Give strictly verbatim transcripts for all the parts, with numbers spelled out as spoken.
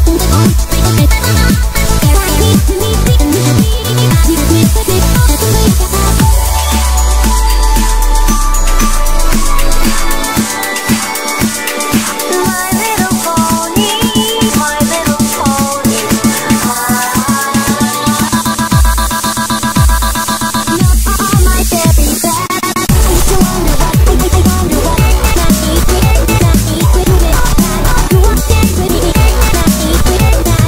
With me,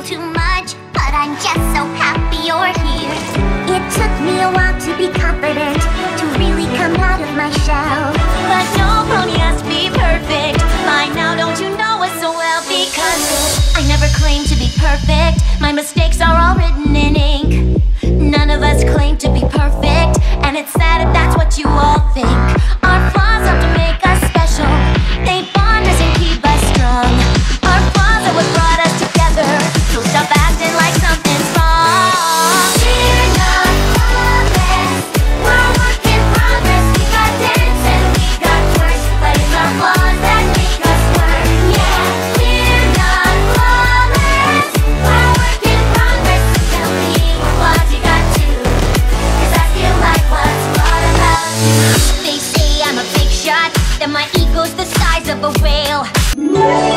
too much, but I'm just so happy you're here. It took me a while to be confident, to really come out of my shell. But no pony has to be perfect. By now, don't you know us so well? Because I never claimed to be perfect. My mistakes are all written in ink. None of us claim to be perfect, and it's sad if that's what you all think. Our flaws have to make us special. They bond us and keep us strong. Our flaws are what brought us together. So stop acting like something's wrong. We're not flawless, we're a work in progress. We got dents and we got quirks, but it's our flaws that make us work. Yeah, we're not flawless, we're a work in progress. Tell me what flaws you got too, 'cause I feel like what's flawed about you. They say I'm a big shot, that my ego's the size of a whale.